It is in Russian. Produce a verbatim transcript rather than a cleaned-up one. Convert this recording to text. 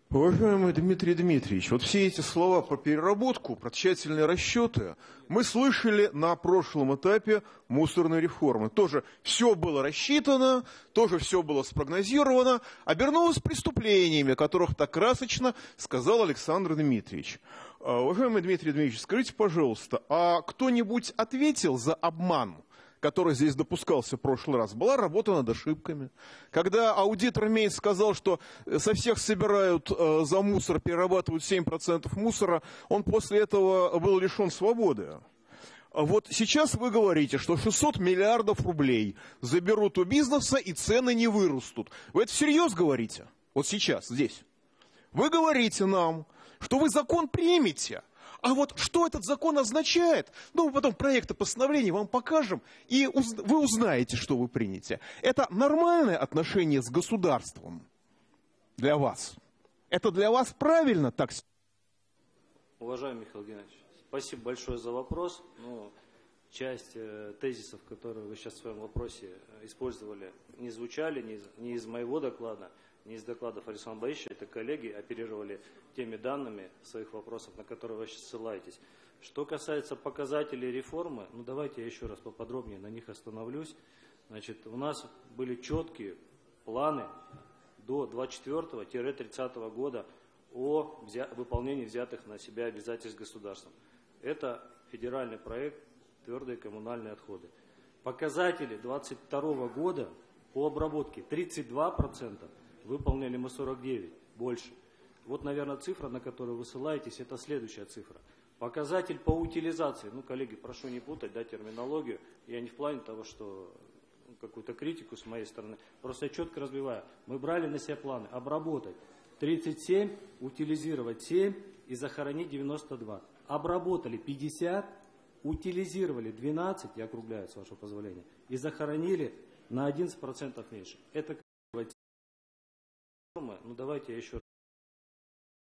Уважаемый Дмитрий Дмитриевич, вот все эти слова про переработку, про тщательные расчеты мы слышали на прошлом этапе мусорной реформы. Тоже все было рассчитано, тоже все было спрогнозировано, обернулось преступлениями, о которых так красочно сказал Александр Дмитриевич. Уважаемый Дмитрий Дмитриевич, скажите, пожалуйста, а кто-нибудь ответил за обман, который здесь допускался в прошлый раз? Была работа над ошибками. Когда аудитор Мейн сказал, что со всех собирают э, за мусор, перерабатывают семь процентов мусора, он после этого был лишен свободы. Вот сейчас вы говорите, что шестьсот миллиардов рублей заберут у бизнеса и цены не вырастут. Вы это всерьез говорите? Вот сейчас, здесь. Вы говорите нам, что вы закон примете. А вот что этот закон означает, ну, мы потом проекты постановления вам покажем, и уз- вы узнаете, что вы примете. Это нормальное отношение с государством для вас? Это для вас правильно так? Уважаемый Михаил Геннадьевич, спасибо большое за вопрос. Ну, часть э, тезисов, которые вы сейчас в своем вопросе использовали, не звучали ни из, ни из моего доклада, не из докладов Александра Борисовича, это коллеги оперировали теми данными в своих вопросах, на которые вы сейчас ссылаетесь. Что касается показателей реформы, ну давайте я еще раз поподробнее на них остановлюсь. Значит, у нас были четкие планы до двадцать четвёртого — тридцатого года о взя- выполнении взятых на себя обязательств государством. Это федеральный проект «Твердые коммунальные отходы». Показатели двадцать второго года по обработке тридцать два процента. Выполнили мы сорок девять, больше. Вот, наверное, цифра, на которую вы ссылаетесь, это следующая цифра. Показатель по утилизации. Ну, коллеги, прошу не путать, да, терминологию. Я не в плане того, что какую-то критику с моей стороны. Просто я четко разбиваю. Мы брали на себя планы обработать тридцать семь, утилизировать семь и захоронить девяносто два. Обработали пятьдесят, утилизировали двенадцать, я округляю, с вашего позволения, и захоронили на одиннадцать процентов меньше. Это ну давайте я еще